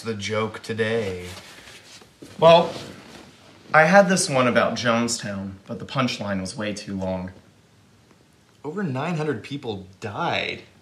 the joke today? Well, I had this one about Jonestown, but the punchline was way too long. Over 900 people died.